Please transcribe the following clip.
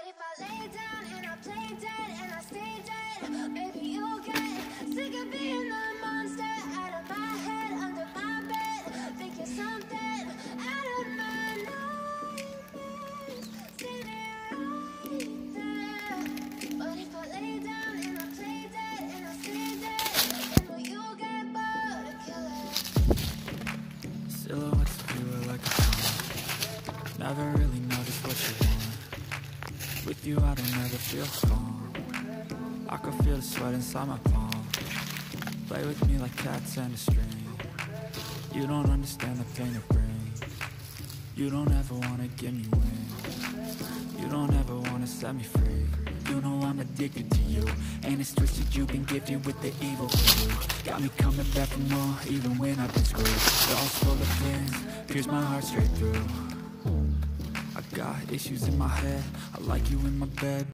if I lay down and I play dead and I stay dead, maybe you'll get sick of being the monster out of my head, under my bed. Think you're something out of my nightmares, sitting right there. But if I lay down and I play dead and I stay dead, then will you get bored of killing? Silhouettes of you are like a song. Never really know just what you want. With you I don't ever feel calm. I can feel the sweat inside my palm. Play with me like cats and a string. You don't understand the pain it brings. You don't ever wanna give me wings. You don't ever wanna set me free. You know I'm addicted to you, and it's twisted, you've been gifted with the evil for you. Got me coming back for more, even when I've been screwed. Dolls full of pins, pierce my heart straight through. I got issues in my head, I like you in my bed,